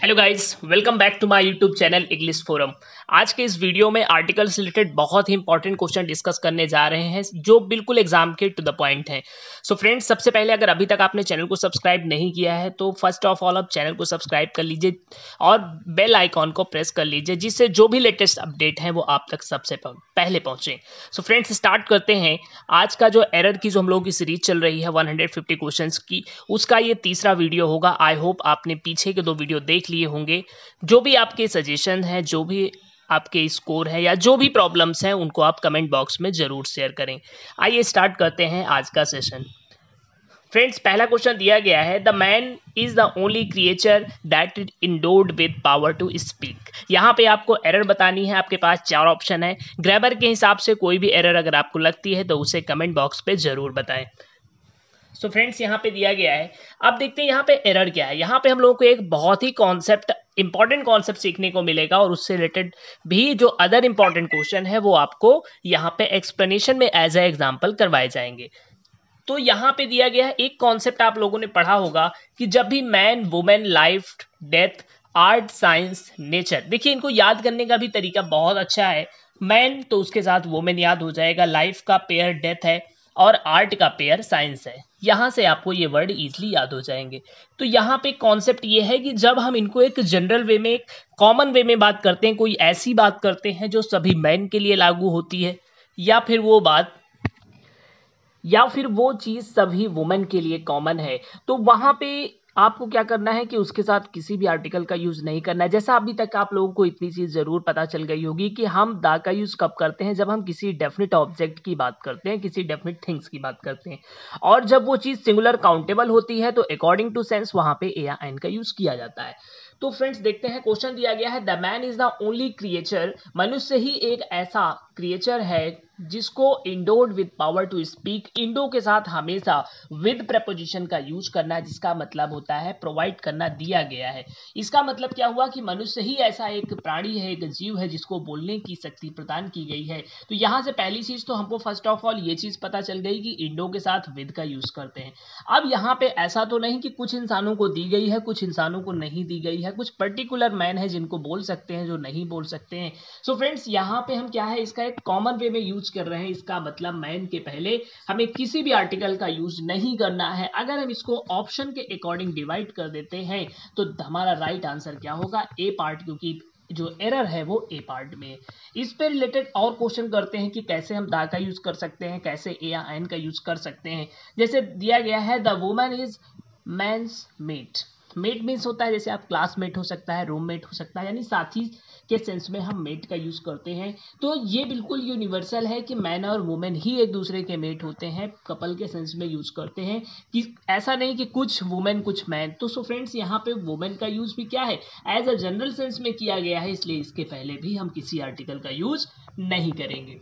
Hello guys, welcome back to my YouTube channel English forum. आज के इस video में आर्टिकल से रिलेटेड बहुत ही इंपॉर्टेंट क्वेश्चन डिस्कस करने जा रहे हैं जो बिल्कुल एग्जाम के टू द पॉइंट हैं। सो फ्रेंड्स, सबसे पहले अगर अभी तक आपने चैनल को सब्सक्राइब नहीं किया है तो फर्स्ट ऑफ ऑल आप चैनल को सब्सक्राइब कर लीजिए और बेल आइकॉन को प्रेस कर लीजिए, जिससे जो भी लेटेस्ट अपडेट है वो आप तक सबसे पहले पहुंचे। सो फ्रेंड्स, स्टार्ट करते हैं। आज का जो एरर की जो हम लोगों की सीरीज चल रही है 150 क्वेश्चंस की, उसका ये तीसरा वीडियो होगा। आई होप आपने पीछे के दो वीडियो देख लिए होंगे। जो भी आपके सजेशन है, जो भी आपके स्कोर है या जो भी प्रॉब्लम्स हैं, उनको आप कमेंट बॉक्स में जरूर शेयर करें। आइए स्टार्ट करते हैं आज का सेशन। फ्रेंड्स, पहला क्वेश्चन दिया गया है, the man is the only creature that is endowed with power to speak. यहाँ पे आपको एरर बतानी है। आपके पास चार ऑप्शन है। ग्रामर के हिसाब से कोई भी एरर अगर आपको लगती है तो उसे कमेंट बॉक्स पे जरूर बताएं। सो फ्रेंड्स, यहाँ पे दिया गया है। अब देखते हैं यहाँ पे एरर क्या है। यहाँ पे हम लोगों को एक बहुत ही इंपॉर्टेंट कॉन्सेप्ट सीखने को मिलेगा और उससे रिलेटेड भी जो अदर इंपॉर्टेंट क्वेश्चन है वो आपको यहाँ पे एक्सप्लेनेशन में एज ए एग्जाम्पल करवाए जाएंगे। तो यहाँ पे दिया गया है एक कॉन्सेप्ट, आप लोगों ने पढ़ा होगा कि जब भी man, woman, life, death, art, science, nature, देखिए इनको याद करने का भी तरीका बहुत अच्छा है। मैन तो उसके साथ वुमेन याद हो जाएगा, लाइफ का पेयर डेथ है और आर्ट का पेयर साइंस है। यहाँ से आपको ये वर्ड इजीली याद हो जाएंगे। तो यहाँ पे कॉन्सेप्ट ये है कि जब हम इनको एक जनरल वे में, एक कॉमन वे में बात करते हैं, कोई ऐसी बात करते हैं जो सभी मैन के लिए लागू होती है, या फिर वो चीज सभी वुमेन के लिए कॉमन है, तो वहां पे आपको क्या करना है कि उसके साथ किसी भी आर्टिकल का यूज नहीं करना है। जैसा अभी तक आप लोगों को इतनी चीज जरूर पता चल गई होगी कि हम दा का यूज कब करते हैं, जब हम किसी डेफिनेट ऑब्जेक्ट की बात करते हैं, किसी डेफिनेट थिंग्स की बात करते हैं, और जब वो चीज सिंगुलर काउंटेबल होती है तो अकॉर्डिंग टू सेंस वहां पे ए या एन का यूज किया जाता है। तो फ्रेंड्स, देखते हैं। क्वेश्चन दिया गया है, the man is the only creature, मनुष्य ही एक ऐसा क्रिएचर है जिसको endowed with power to speak. Endow के साथ हमेशा विद प्रपोजिशन का यूज करना है, जिसका मतलब होता है प्रोवाइड करना, दिया गया है। इसका मतलब क्या हुआ कि मनुष्य ही ऐसा एक प्राणी है, एक जीव है जिसको बोलने की शक्ति प्रदान की गई है। तो यहां से पहली चीज तो हमको फर्स्ट ऑफ ऑल ये चीज पता चल गई कि इंडो के साथ विद का यूज करते हैं। अब यहाँ पे ऐसा तो नहीं कि कुछ इंसानों को दी गई है, कुछ इंसानों को नहीं दी गई है, कुछ पर्टिकुलर मैन है जिनको बोल सकते हैं, जो नहीं बोल सकते हैं। सो फ्रेंड्स, यहाँ पे हम क्या है, इसका एक कॉमन वे में यूज कर रहे हैं। इसका मतलब मैन के पहले हमें किसी भी आर्टिकल का यूज नहीं करना है। अगर हम इसको ऑप्शन के अकॉर्डिंग डिवाइड कर देते हैं तो हमारा राइट आंसर क्या होगा, ए पार्ट, क्योंकि जो एरर है वो ए पार्ट में। इस पे रिलेटेड और क्वेश्चन करते हैं कि कैसे हम दा का यूज कर सकते हैं, कैसे ए या एन का यूज कर सकते हैं। जैसे दिया गया है, the woman is man's mate. Mate means होता है, जैसे आप क्लासमेट हो सकता है, रूममेट हो सकता है, यानी साथी के सेंस में हम मेट का यूज करते हैं। तो ये बिल्कुल यूनिवर्सल है कि मैन और वुमेन ही एक दूसरे के मेट होते हैं, कपल के सेंस में यूज करते हैं, कि ऐसा नहीं कि कुछ वुमेन कुछ मैन। तो सो फ्रेंड्स, यहाँ पे वुमेन का यूज भी क्या है, एज अ जनरल सेंस में किया गया है, इसलिए इसके पहले भी हम किसी आर्टिकल का यूज नहीं करेंगे।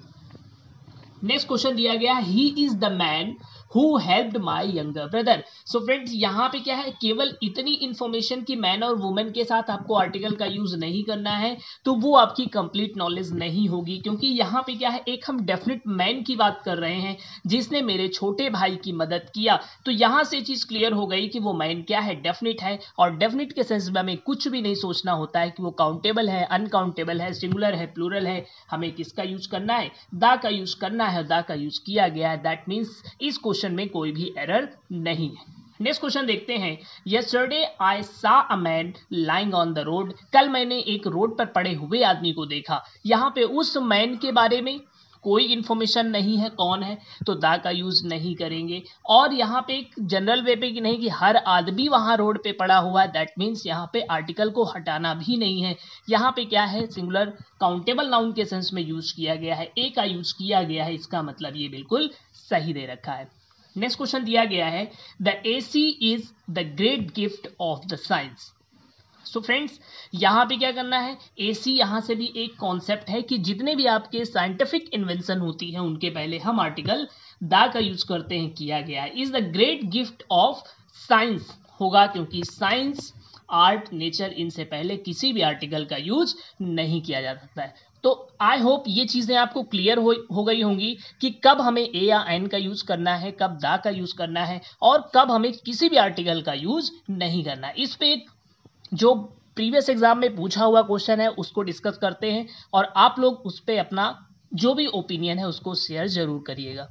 नेक्स्ट क्वेश्चन दिया गया, he is the man who helped my younger brother. So friends, यहाँ पे क्या है, केवल इतनी इंफॉर्मेशन कि मैन और वुमेन के साथ आपको आर्टिकल का यूज नहीं करना है, तो वो आपकी कंप्लीट नॉलेज नहीं होगी। क्योंकि यहाँ पे क्या है, एक हम डेफिनेट मैन की बात कर रहे हैं जिसने मेरे छोटे भाई की मदद किया। तो यहाँ से चीज क्लियर हो गई कि वो मैन क्या है, डेफिनेट है। और डेफिनेट के सेंस में हमें कुछ भी नहीं सोचना होता है कि वो काउंटेबल है, अनकाउंटेबल है, सिंगुलर है, प्लूरल है। हमें किसका यूज करना है, दा का यूज करना है। दा का यूज किया गया है, दैट मीन्स इस क्वेश्चन में कोई भी एरर नहीं है। नेक्स्ट क्वेश्चन देखते हैं, yesterday I saw a man lying on the road. कल मैंने एक रोड पर पड़े हुए आदमी को देखा। यहाँ पे उस मैन के बारे में कोई इंफॉर्मेशन नहीं है, कौन है, तो दा का यूज नहीं करेंगे। और यहाँ पे एक जनरल वे पे कि नहीं कि हर आदमी वहां रोड पे पड़ा हुआ है, दैट मीन्स यहाँ पे आर्टिकल को हटाना भी नहीं है। यहाँ पे क्या है, सिंगुलर काउंटेबल नाउन के सेंस में यूज किया गया है, ए का यूज किया गया है। इसका मतलब ये बिल्कुल सही दे रखा है। नेक्स्ट क्वेश्चन दिया गया है, the AC is the great gift of the science. So friends, यहाँ पे क्या करना है, एसी यहाँ से भी एक कॉन्सेप्ट है कि जितने भी आपके साइंटिफिक इन्वेंशन होती है उनके पहले हम आर्टिकल दा का यूज करते हैं, किया गया है। Is the great gift of science होगा, क्योंकि साइंस, आर्ट, नेचर, इनसे पहले किसी भी आर्टिकल का यूज नहीं किया जा सकता है। तो आई होप ये चीजें आपको क्लियर हो गई होंगी कि कब हमें ए या एन का यूज करना है, कब दा का यूज करना है, और कब हमें किसी भी आर्टिकल का यूज नहीं करना है। इस पे जो प्रीवियस एग्जाम में पूछा हुआ क्वेश्चन है उसको डिस्कस करते हैं और आप लोग उस पर अपना जो भी ओपिनियन है उसको शेयर जरूर करिएगा।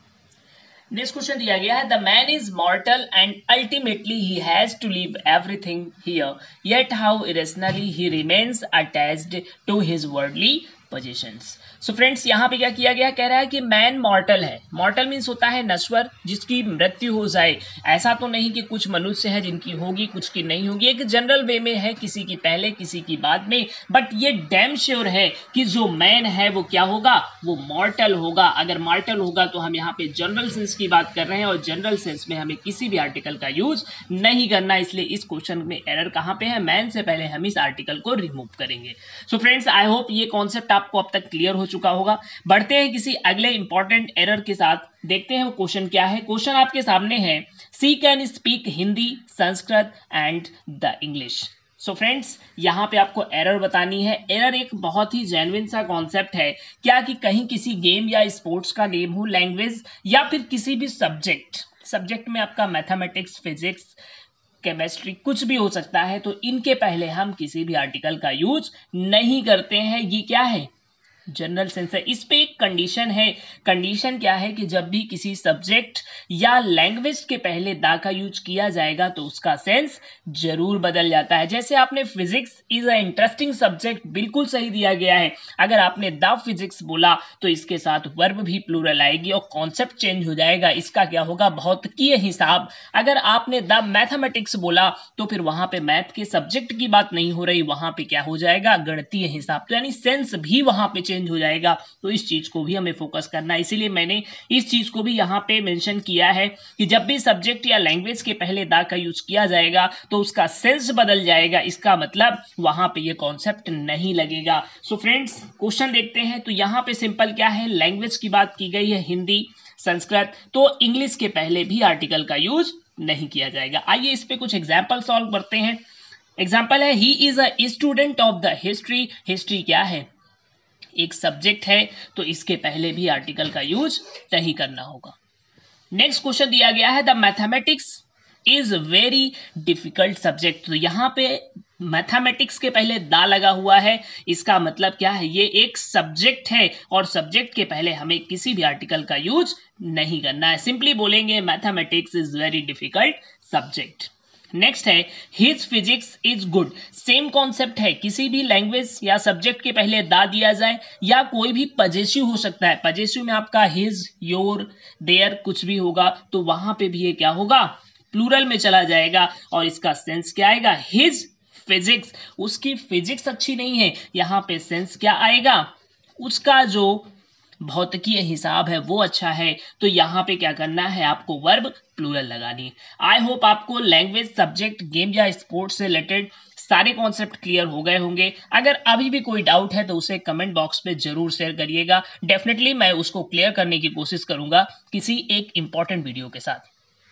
नेक्स्ट क्वेश्चन दिया गया है, the man is mortal and ultimately he has to leave everything here, yet how irrationally he remains attached to his worldly positions. So friends, यहाँ पे क्या किया गया, कह रहा है कि मैन मॉर्टल है। मॉर्टल मीन्स होता है नश्वर, जिसकी मृत्यु हो जाए। ऐसा तो नहीं कि कुछ मनुष्य है जिनकी होगी कुछ की नहीं होगी, एक जनरल वे में है, किसी की पहले किसी की बाद में, बट ये डैम श्योर है कि जो मैन है वो क्या होगा, वो मॉर्टल होगा। अगर मॉर्टल होगा तो हम यहाँ पे जनरल सेंस की बात कर रहे हैं और जनरल सेंस में हमें किसी भी आर्टिकल का यूज नहीं करना, इसलिए इस क्वेश्चन में एरर कहाँ पे है, मैन से पहले हम इस आर्टिकल को रिमूव करेंगे। सो फ्रेंड्स, आई होप ये कॉन्सेप्ट आपको अब तक क्लियर हो चुका होगा। बढ़ते हैं किसी अगले इंपॉर्टेंट एरर के साथ, देखते हैं वो क्वेश्चन क्या है। क्वेश्चन आपके सामने है, she can speak Hindi, Sanskrit and the English. So friends, यहाँ पे आपको एरर बतानी है। एरर एक बहुत ही जेन्युइन सा कॉन्सेप्ट है, क्या कि कहीं किसी गेम या स्पोर्ट्स का नेम हो, लैंग्वेज या फिर किसी भी सब्जेक्ट में आपका मैथमेटिक्स, फिजिक्स, केमिस्ट्री कुछ भी हो सकता है, तो इनके पहले हम किसी भी आर्टिकल का यूज नहीं करते हैं। ये क्या है, जनरल सेंस है। इस पे एक कंडीशन है। कंडीशन क्या है कि जब भी किसी सब्जेक्ट या लैंग्वेज के पहले दा का यूज किया जाएगा तो उसका सेंस जरूर बदल जाता है। जैसे आपने physics is a interesting subject, बिल्कुल सही दिया गया है। अगर आपने द फिजिक्स बोला तो इसके साथ वर्ब भी प्लूरल आएगी और कॉन्सेप्ट चेंज हो जाएगा। इसका क्या होगा, भौतिकीय हिसाब। अगर आपने द मैथमेटिक्स बोला तो फिर वहां पे मैथ के सब्जेक्ट की बात नहीं हो रही, वहां पे क्या हो जाएगा, गणितीय हिसाब। तो यानी सेंस भी वहां पे हो जाएगा। तो इस चीज को भी हमें फोकस करना है, इसीलिए मैंने इस चीज को भी यहां पे मेंशन किया है कि जब भी सब्जेक्ट या लैंग्वेज के पहले दा का यूज किया जाएगा तो उसका सेंस बदल जाएगा। इसका मतलब वहां पे ये कॉन्सेप्ट नहीं लगेगा। सो फ्रेंड्स, क्वेश्चन देखते हैं। तो यहां पे सिंपल क्या है, लैंग्वेज की बात की गई है, हिंदी, संस्कृत, तो इंग्लिश के पहले भी आर्टिकल का यूज नहीं किया जाएगा। आइए इस पे कुछ एग्जाम्पल सॉल्व करते हैं। एग्जाम्पल है, he is a student of the history. History क्या है, एक सब्जेक्ट है, तो इसके पहले भी आर्टिकल का यूज नहीं करना होगा। नेक्स्ट क्वेश्चन दिया गया है, the mathematics is very difficult subject. तो यहां पे मैथमेटिक्स के पहले दा लगा हुआ है, इसका मतलब क्या है, ये एक सब्जेक्ट है और सब्जेक्ट के पहले हमें किसी भी आर्टिकल का यूज नहीं करना है। सिंपली बोलेंगे mathematics is very difficult subject. Next है, his physics is good. Same concept है, किसी भी लैंग्वेज या सब्जेक्ट के पहले दा दिया जाए या कोई भी पजेसिव हो सकता है, पजेसिव में आपका हिज, योर, देयर कुछ भी होगा, तो वहां पे भी ये क्या होगा, प्लूरल में चला जाएगा और इसका सेंस क्या आएगा, हिज फिजिक्स। उसकी फिजिक्स अच्छी नहीं है, यहाँ पे सेंस क्या आएगा, उसका जो भौतिकीय हिसाब है वो अच्छा है। तो यहाँ पे क्या करना है, आपको वर्ब प्लूरल लगानी है। आई होप आपको लैंग्वेज, सब्जेक्ट, गेम या स्पोर्ट्स से रिलेटेड सारे कॉन्सेप्ट क्लियर हो गए होंगे। अगर अभी भी कोई डाउट है तो उसे कमेंट बॉक्स में जरूर शेयर करिएगा। डेफिनेटली मैं उसको क्लियर करने की कोशिश करूंगा किसी एक इंपॉर्टेंट वीडियो के साथ।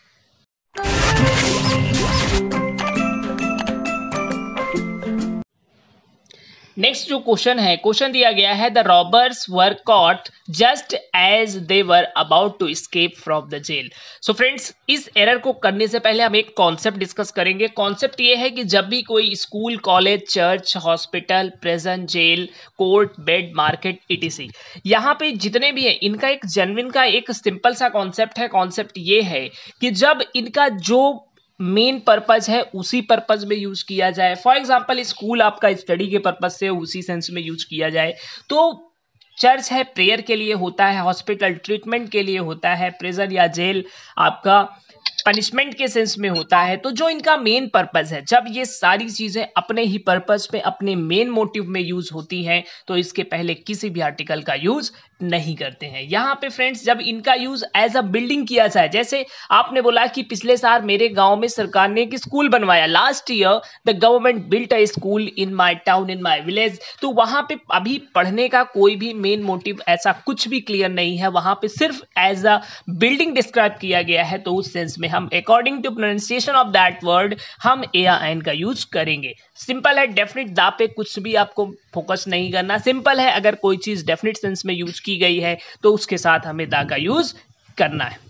नेक्स्ट जो क्वेश्चन है, क्वेश्चन दिया गया है, the robbers were caught just as they were about to escape from the jail. So friends, इस एरर को करने से पहले हम एक कॉन्सेप्ट डिस्कस करेंगे। कॉन्सेप्ट ये है कि जब भी कोई school, college, church, hospital, prison, jail, court, bed, market, etc, यहाँ पे जितने भी है, इनका एक जेन्युइन का एक सिंपल सा कॉन्सेप्ट है। कॉन्सेप्ट ये है कि जब इनका जो मेन पर्पज है उसी पर्पज में यूज किया जाए। फॉर एग्जांपल, स्कूल आपका स्टडी के पर्पज से उसी सेंस में यूज किया जाए, तो चर्च है प्रेयर के लिए होता है, हॉस्पिटल ट्रीटमेंट के लिए होता है, प्रिजन या जेल आपका पनिशमेंट के सेंस में होता है। तो जो इनका मेन पर्पज है, जब ये सारी चीजें अपने ही पर्पज पे, अपने मेन मोटिव में यूज होती हैं, तो इसके पहले किसी भी आर्टिकल का यूज नहीं करते हैं। यहाँ पे फ्रेंड्स, जब इनका यूज एज अ बिल्डिंग किया जाए, जैसे आपने बोला कि पिछले साल मेरे गांव में सरकार ने एक स्कूल बनवाया, last year the government built a school in my town, in my village, तो वहां पे अभी पढ़ने का कोई भी मेन मोटिव ऐसा कुछ भी क्लियर नहीं है, वहां पे सिर्फ एज अ बिल्डिंग डिस्क्राइब किया गया है। तो उस सेंस में हम according to pronunciation of that word हम ए या एन का यूज करेंगे। सिंपल है, डेफिनेट दा पे कुछ भी आपको फोकस नहीं करना। सिंपल है, अगर कोई चीज डेफिनेट सेंस में यूज की गई है तो उसके साथ हमें दा का यूज करना है।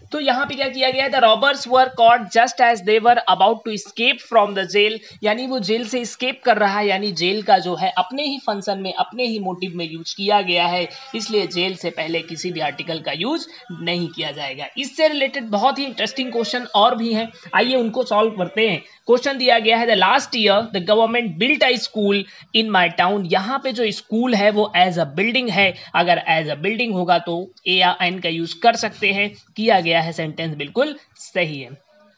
तो यहाँ पे क्या किया गया है, the robbers were caught just as they were about to escape from the jail, यानी वो जेल से स्केप कर रहा है, यानी जेल का जो है अपने ही फंक्शन में अपने ही मोटिव में यूज किया गया है, इसलिए जेल से पहले किसी भी आर्टिकल का यूज नहीं किया जाएगा। इससे रिलेटेड बहुत ही इंटरेस्टिंग क्वेश्चन और भी हैं, आइए उनको सॉल्व करते हैं। क्वेश्चन दिया गया है, the last year the government built a school in my town, यहाँ पे जो स्कूल है वो एज अ बिल्डिंग है, अगर एज अ बिल्डिंग होगा तो ए या एन का यूज कर सकते हैं, किया गया है, सेंटेंस बिल्कुल सही है।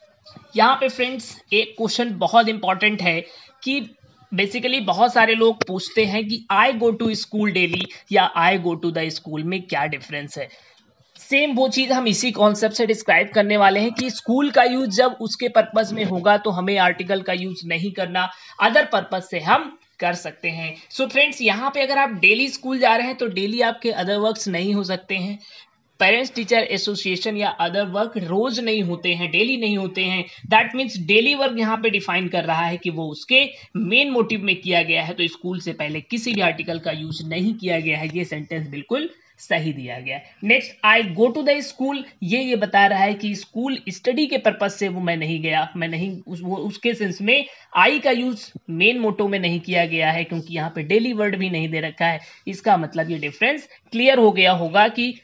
यहाँ पे फ्रेंड्स एक क्वेश्चन बहुत इंपॉर्टेंट है कि बेसिकली बहुत सारे लोग पूछते हैं कि I go to school daily या I go to the school में क्या डिफरेंस है। सेम वो चीज हम इसी कॉन्सेप्ट से डिस्क्राइब करने वाले हैं कि स्कूल का यूज जब उसके पर्पस में होगा तो हमें आर्टिकल का यूज नहीं करना, अदर पर्पस से हम कर सकते हैं। सो फ्रेंड्स यहाँ पे अगर आप डेली स्कूल जा रहे हैं तो डेली आपके अदर वर्क्स नहीं हो सकते हैं, पेरेंट्स टीचर एसोसिएशन या अदर वर्क रोज नहीं होते हैं, डेली नहीं होते हैं। दैट मीन्स डेली वर्क यहाँ पे डिफाइन कर रहा है कि वो उसके मेन मोटिव में किया गया है, तो स्कूल से पहले किसी भी आर्टिकल का यूज नहीं किया गया है, ये सेंटेंस बिल्कुल सही दिया गया। Next, I go to the school, ये बता रहा है कि स्कूल स्टडी के पर्पज से वो मैं नहीं गया, मैं नहीं वो उसके सेंस में आई का यूज मेन मोटो में नहीं किया गया है, क्योंकि यहाँ पे डेली वर्ड भी नहीं दे रखा है। इसका मतलब ये डिफरेंस क्लियर हो गया होगा कि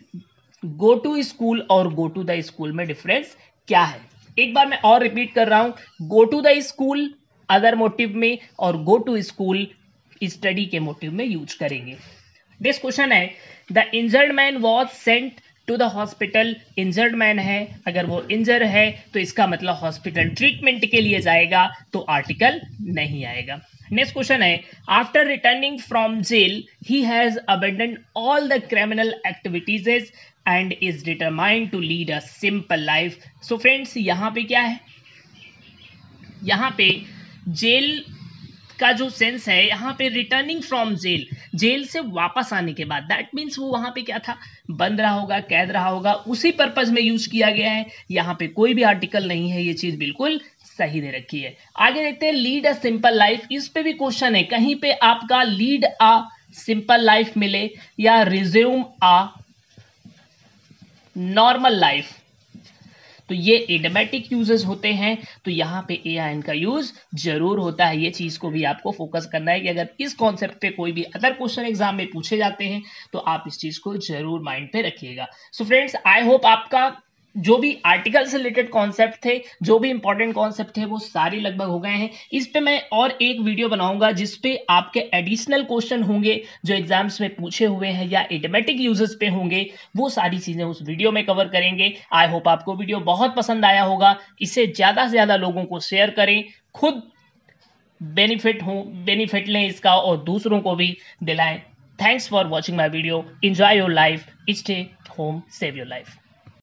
गो टू स्कूल और गो टू द स्कूल में डिफरेंस क्या है। एक बार मैं और रिपीट कर रहा हूं, go to the school other motive में और गो टू स्कूल स्टडी के मोटिव में यूज करेंगे। नेक्स्ट क्वेश्चन है, the injured man was sent to the hospital, injured man है, अगर वो इंजर है तो इसका मतलब हॉस्पिटल ट्रीटमेंट के लिए जाएगा, तो आर्टिकल नहीं आएगा। नेक्स्ट क्वेश्चन है, after returning from jail he has abandoned all the criminal activities and is determined to lead a simple life. So friends यहाँ पे क्या है, यहाँ पे जेल का जो सेंस है, यहाँ पे रिटर्निंग फ्रॉम जेल, जेल से वापस आने के बाद, दैट मीन्स वो वहां पे क्या था, बंद रहा होगा, कैद रहा होगा, उसी पर्पज में यूज किया गया है। यहाँ पे कोई भी आर्टिकल नहीं है, ये चीज बिल्कुल सही दे रखी है। आगे देखते हैं, लीड अ सिंपल लाइफ, इस पे भी क्वेश्चन है, कहीं पे आपका लीड अ सिंपल लाइफ मिले या रिज्यूम अ नॉर्मल लाइफ, तो ये इडियोमेटिक यूजेस होते हैं, तो यहाँ पे ए एन का यूज जरूर होता है। ये चीज को भी आपको फोकस करना है कि अगर इस कॉन्सेप्ट पे कोई भी अदर क्वेश्चन एग्जाम में पूछे जाते हैं तो आप इस चीज को जरूर माइंड पे रखिएगा। सो फ्रेंड्स, आई होप आपका जो भी आर्टिकल से रिलेटेड कॉन्सेप्ट थे, जो भी इंपॉर्टेंट कॉन्सेप्ट थे, वो सारे लगभग हो गए हैं। इस पे मैं और एक वीडियो बनाऊंगा जिसपे आपके एडिशनल क्वेश्चन होंगे जो एग्जाम्स में पूछे हुए हैं या इडियोमेटिक यूजेस पे होंगे, वो सारी चीजें उस वीडियो में कवर करेंगे। आई होप आपको वीडियो बहुत पसंद आया होगा, इसे ज्यादा से ज्यादा लोगों को शेयर करें, खुद बेनिफिट लें इसका और दूसरों को भी दिलाएं। Thanks for watching my video, enjoy your life, stay home, save your life.